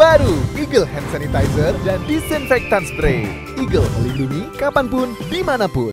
Baru Eagle Hand Sanitizer dan Disinfectant Spray. Eagle melindungi kapanpun, dimanapun.